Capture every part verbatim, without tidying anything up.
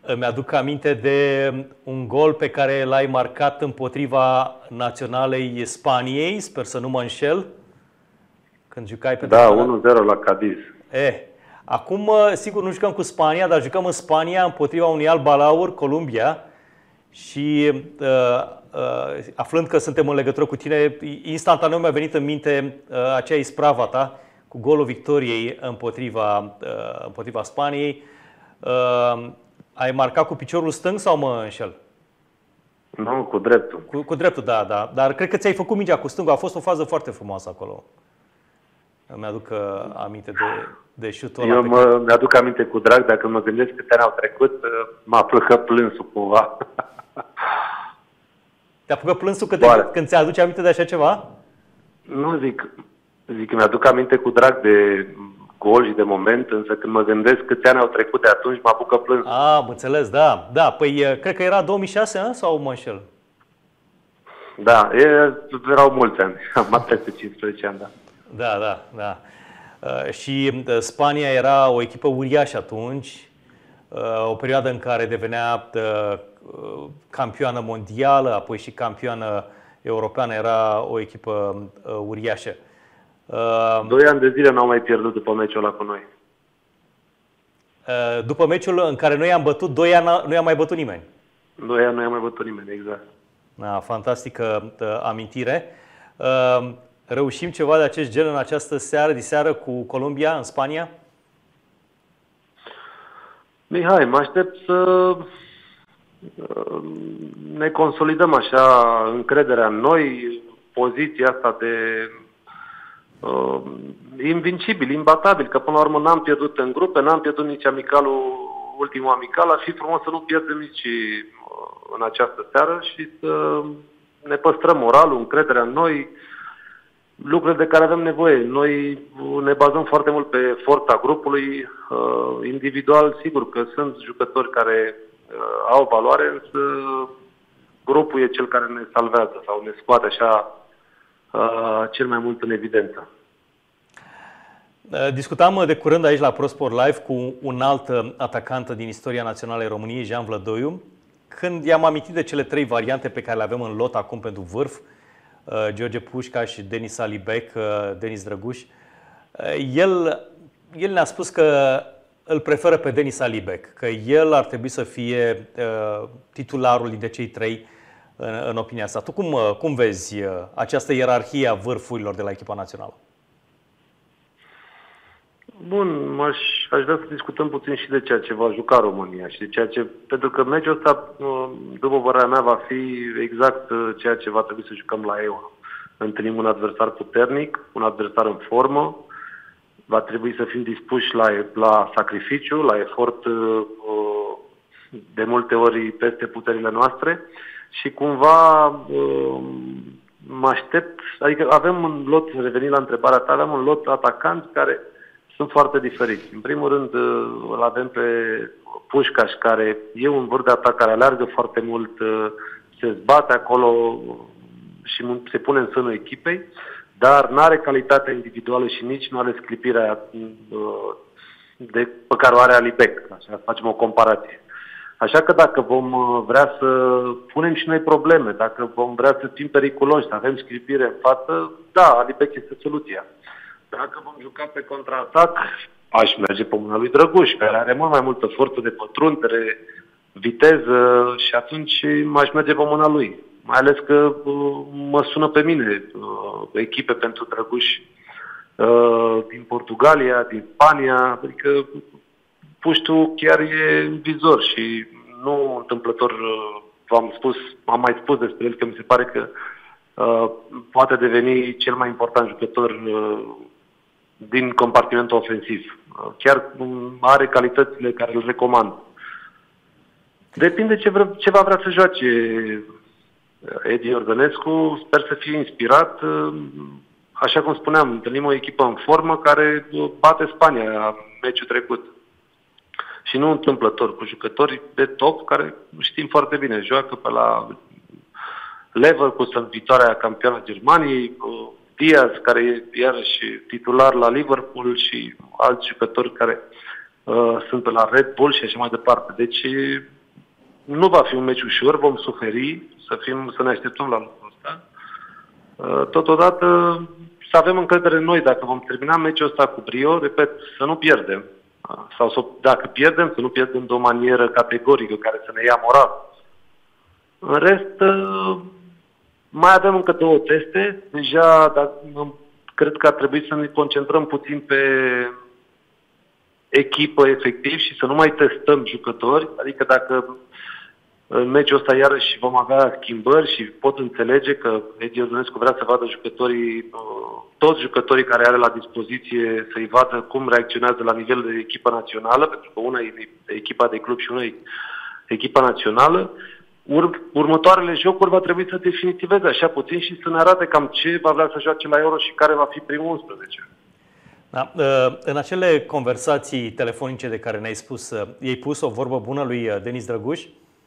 Îmi aduc aminte de un gol pe care l-ai marcat împotriva naționalei Spaniei, sper să nu mă înșel, când jucai pentru... Da, unu zero la Cadiz. Eh, acum, sigur, nu jucăm cu Spania, dar jucăm în Spania împotriva unui alt balaur, Columbia, și uh, uh, aflând că suntem în legătură cu tine, instantaneu mi-a venit în minte uh, acea isprava ta cu golul victoriei împotriva, uh, împotriva Spaniei. Uh, ai marcat cu piciorul stâng sau mă înșel? Nu, cu dreptul. Cu, cu dreptul, da, da. Dar cred că ți-ai făcut mingea cu stângul. A fost o fază foarte frumoasă acolo. Îmi aduc uh, aminte de, de șutul ăla. Eu mă, mi-aduc aminte cu drag, dacă mă gândesc câte ani au trecut, m-a plăcut plânsul cumva. Te-a apucat plânsul când, te, când ți aduce aminte de așa ceva? Nu zic, zic că mi-aduc aminte cu drag de gol și de moment, însă când mă gândesc câte ani au trecut de atunci, mă apucă plânsul. Ah, am înțeles, da. Da, păi cred că era două mii șase, a? Sau mă înșel? Da, e, erau mulți ani, am peste cincisprezece ani, da. Da, da, da. Uh, și uh, Spania era o echipă uriașă atunci, uh, o perioadă în care devenea uh, campioană mondială, apoi și campioană europeană, era o echipă uh, uriașă. Uh, Doi ani de zile n-au mai pierdut după meciul ăla cu noi. Uh, după meciul în care noi am bătut, doi ani nu i-a mai bătut nimeni. Doi ani nu i-a mai bătut nimeni, exact. Da, fantastică uh, amintire. Uh, Reușim ceva de acest gen în această seară, diseară cu Columbia, în Spania? Mihai, mă aștept să ne consolidăm așa încrederea în noi, poziția asta de uh, invincibil, imbatabil, că până la urmă n-am pierdut în grupe, n-am pierdut nici amicalul, ultimul amical, ar fi frumos să nu pierdem nici uh, în această seară și să ne păstrăm moralul, încrederea în noi, lucruri de care avem nevoie. Noi ne bazăm foarte mult pe forța grupului. Individual, sigur că sunt jucători care au valoare, însă grupul e cel care ne salvează sau ne scoate așa cel mai mult în evidență. Discutam de curând aici la ProSport Live cu un alt atacant din istoria națională a României, Jean Vlădoiu, când i-am amintit de cele trei variante pe care le avem în lot acum pentru vârf, George Pușcaș, Denis Alibec, Denis Drăguș. El, el ne-a spus că îl preferă pe Denis Alibec, că el ar trebui să fie uh, titularul dintre cei trei în, în opinia sa. Tu cum, cum vezi această ierarhie a vârfurilor de la echipa națională? Bun, aș, aș vrea să discutăm puțin și de ceea ce va juca România și de ceea ce, pentru că meciul ăsta, după părerea mea, va fi exact ceea ce va trebui să jucăm la Euro. Întâlnim un adversar puternic, un adversar în formă, va trebui să fim dispuși la, la sacrificiu, la efort de multe ori peste puterile noastre și cumva mă aștept, adică avem un lot, revenind la întrebarea ta, avem un lot atacanți care sunt foarte diferiți. În primul rând îl avem pe Pușcaș, care e un vârf de atac care aleargă foarte mult, se zbate acolo și se pune în sânul echipei, dar nu are calitatea individuală și nici nu are sclipirea de, pe care o are Alibec. Așa, facem o comparație. Așa că dacă vom vrea să punem și noi probleme, dacă vom vrea să fim periculoși, să avem sclipire în față, da, Alibec este soluția. Dacă vom juca pe contraatac, aș merge pe mâna lui Drăguș, care are mult mai multă forță de pătrundere, viteză și atunci m-aș merge pe mâna lui. Mai ales că uh, mă sună pe mine uh, echipe pentru Drăguș uh, din Portugalia, din Spania, adică puștul chiar e în vizor și nu întâmplător uh, v-am spus, am mai spus despre el că mi se pare că uh, poate deveni cel mai important jucător uh, din compartimentul ofensiv. Chiar are calitățile care îl recomand. Depinde ce, vre, ce va vrea să joace Edi Iordănescu. Sper să fie inspirat. Așa cum spuneam, întâlnim o echipă în formă care bate Spania meciul trecut. Și nu întâmplător, cu jucători de top care știm foarte bine. Joacă pe la Leverkusen, viitoarea campioană Germaniei, Diaz, care e iarăși titular la Liverpool și alți jucători care sunt pe la Red Bull și așa mai departe. Deci nu va fi un meci ușor, vom suferi, să, fim, să ne așteptăm la lucrul ăsta. Totodată să avem încredere în noi, dacă vom termina meciul ăsta cu brio, repet, să nu pierdem. Sau să, dacă pierdem, să nu pierdem de o manieră categorică care să ne ia moral. În rest, mai avem încă două teste. Deja dar, cred că ar trebui să ne concentrăm puțin pe echipă efectiv și să nu mai testăm jucători. Adică dacă în meciul ăsta iarăși vom avea schimbări și pot înțelege că Edi Iordănescu vrea să vadă jucătorii, toți jucătorii care are la dispoziție, să-i vadă cum reacționează la nivel de echipă națională, pentru că una e echipa de club și una e echipa națională. Ur- următoarele jocuri va trebui să definitiveze așa puțin și să ne arate cam ce va vrea să joace la Euro și care va fi primul unsprezece. Da. În acele conversații telefonice de care ne-ai spus, i-ai pus o vorbă bună lui Denis Drăguș?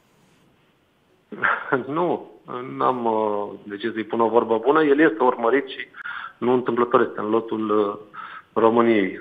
Nu, n-am de ce să-i pun o vorbă bună. El este urmărit și nu întâmplător este în lotul României.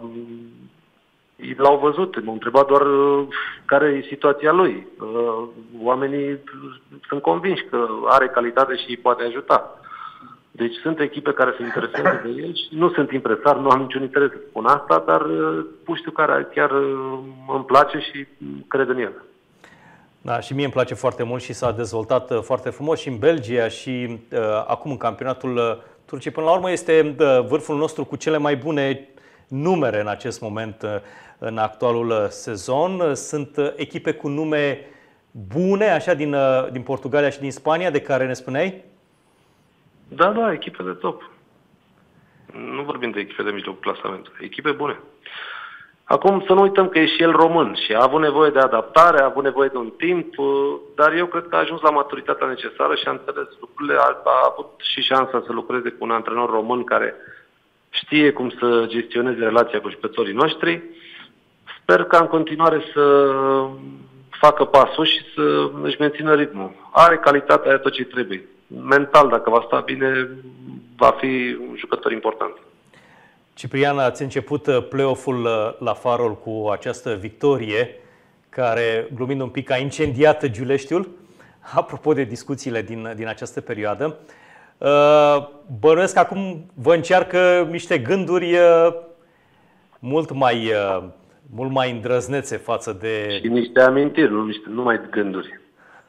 L-au văzut, m-au întrebat doar care e situația lui. Oamenii sunt convinși că are calitate și îi poate ajuta. Deci sunt echipe care se interesează de el și nu sunt impresar, nu am niciun interes să spun asta, dar puștiu care chiar îmi place și cred în el. Da, și mie îmi place foarte mult și s-a dezvoltat foarte frumos și în Belgia și uh, acum în campionatul Turciei. Până la urmă este uh, vârful nostru cu cele mai bune numere în acest moment uh, în actualul sezon. Sunt uh, echipe cu nume bune, așa din, uh, din Portugalia și din Spania, de care ne spuneai? Da, da, echipe de top. Nu vorbim de echipe de mijloc clasament, echipe bune. Acum să nu uităm că e și el român și a avut nevoie de adaptare, a avut nevoie de un timp, dar eu cred că a ajuns la maturitatea necesară și a înțeles lucrurile, a, a avut și șansa să lucreze cu un antrenor român care știe cum să gestioneze relația cu jucătorii noștri. Sper ca în continuare să facă pasul și să își mențină ritmul. Are calitatea, are tot ce trebuie. Mental, dacă va sta bine, va fi un jucător important. Ciprian, ați început play-off-ul la Farol cu această victorie care, glumind un pic, a incendiat Giuleștiul. Apropo de discuțiile din, din această perioadă, bănuiesc că acum vă încearcă niște gânduri mult mai, mult mai îndrăznețe față de... Și niște amintiri, nu, niște, nu mai gânduri.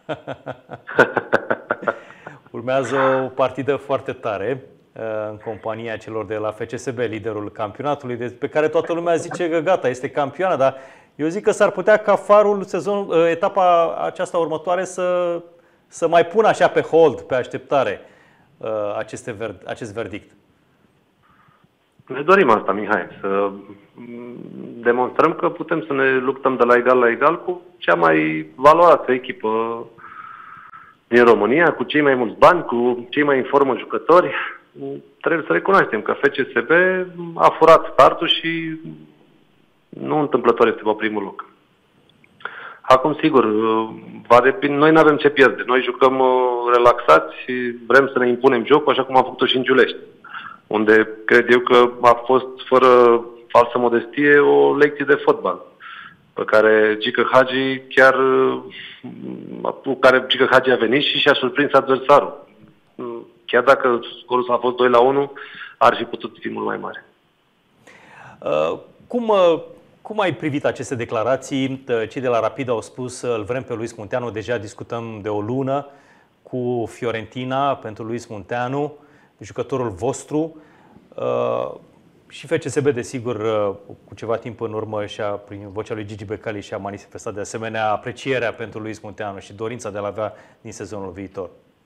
Urmează o partidă foarte tare în compania celor de la F C S B, liderul campionatului, pe care toată lumea zice că gata, este campioană, dar eu zic că s-ar putea ca Farul sezon, etapa aceasta următoare să, să mai pună așa pe hold, pe așteptare aceste, acest verdict. Ne dorim asta, Mihai, să demonstrăm că putem să ne luptăm de la egal la egal cu cea mai valoroasă echipă din România, cu cei mai mulți bani, cu cei mai în formă jucători. Trebuie să recunoaștem că F C S B a furat startul și nu întâmplător este pe primul loc. Acum, sigur, va depinde, noi nu avem ce pierde. Noi jucăm relaxați și vrem să ne impunem jocul, așa cum am făcut-o și în Giulești, unde cred eu că a fost, fără falsă modestie, o lecție de fotbal, pe care Gică Hagi chiar, cu care Gică Hagi a venit și și-a surprins adversarul. Chiar dacă scorul a fost doi la unu, ar fi putut fi mult mai mare. Uh, cum, uh, cum ai privit aceste declarații? Cei de la Rapid au spus îl vrem pe Luis Munteanu, deja discutăm de o lună cu Fiorentina pentru Luis Munteanu, jucătorul vostru. Uh, și F C S B, desigur, uh, cu ceva timp în urmă, și-a, prin vocea lui Gigi Becali, și-a manifestat de asemenea aprecierea pentru Luis Munteanu și dorința de a-l avea din sezonul viitor.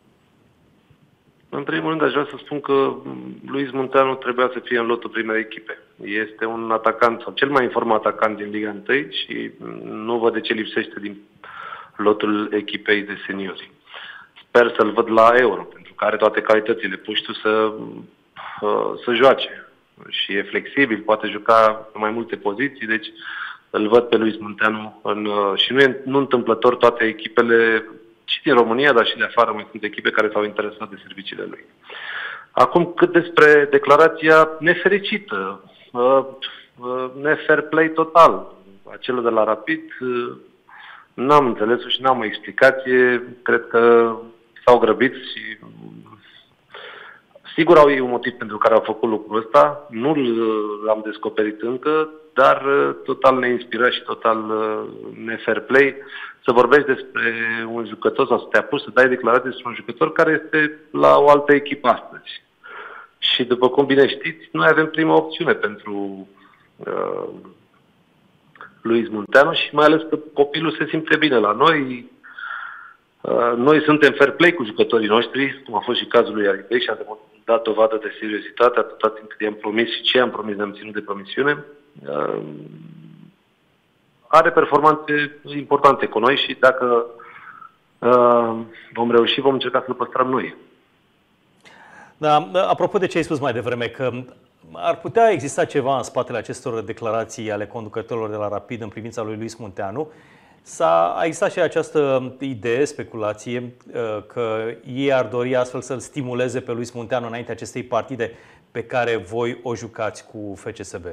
În primul rând, aș vrea să spun că Luis Munteanu trebuia să fie în lotul primei echipe. Este un atacant, sau cel mai informat atacant din Liga unu și nu văd de ce lipsește din lotul echipei de seniori. Sper să-l văd la Euro, pentru că are toate calitățile. Puștiu să, să joace și e flexibil, poate juca în mai multe poziții, deci îl văd pe Luis Munteanu în, și nu e nu întâmplător toate echipele și din România, dar și de afară mai sunt echipe care s-au interesat de serviciile lui. Acum, cât despre declarația nefericită, ne fair play total, a celor de la Rapid, n-am înțeles-o și n-am o explicație. Cred că s-au grăbit și sigur au ei un motiv pentru care au făcut lucrul ăsta. Nu l-am descoperit încă, dar total neinspirat și total ne-fair play să vorbești despre un jucător sau să te apuci să dai declarații despre un jucător care este la o altă echipă astăzi. Și după cum bine știți, noi avem prima opțiune pentru uh, Luis Munteanu și mai ales că copilul se simte bine la noi. Uh, noi suntem fair play cu jucătorii noștri, cum a fost și cazul lui Aribei și am dat dovadă de seriozitate atâta timp cât i-am promis și ce am promis ne-am ținut de promisiune. Uh, are performanțe importante cu noi și dacă uh, vom reuși, vom încerca să-l păstrăm noi. Da, apropo de ce ai spus mai devreme, că ar putea exista ceva în spatele acestor declarații ale conducătorilor de la Rapid în privința lui Luis Munteanu, s-a existat și această idee, speculație, că ei ar dori astfel să-l stimuleze pe Luis Munteanu înainte acestei partide pe care voi o jucați cu F C S B.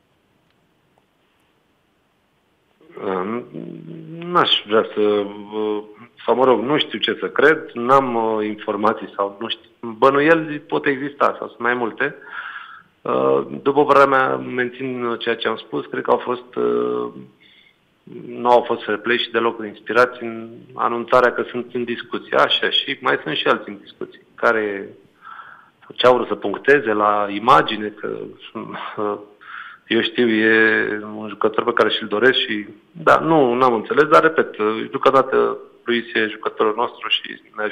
N-aș vrea să, sau mă rog, nu știu ce să cred, n-am uh, informații sau nu știu, bănuieli pot exista sau sunt mai multe. Uh, după părerea mea, mențin ceea ce am spus, cred că au fost, uh, nu au fost fair play și deloc inspirați în anunțarea că sunt în discuție. Așa, și mai sunt și alții în discuții, care ce au vrut să puncteze la imagine, că uh, eu știu, e un jucător pe care și-l doresc și, da, nu, n-am înțeles, dar, repet, deocamdată Luis e jucătorul nostru și ne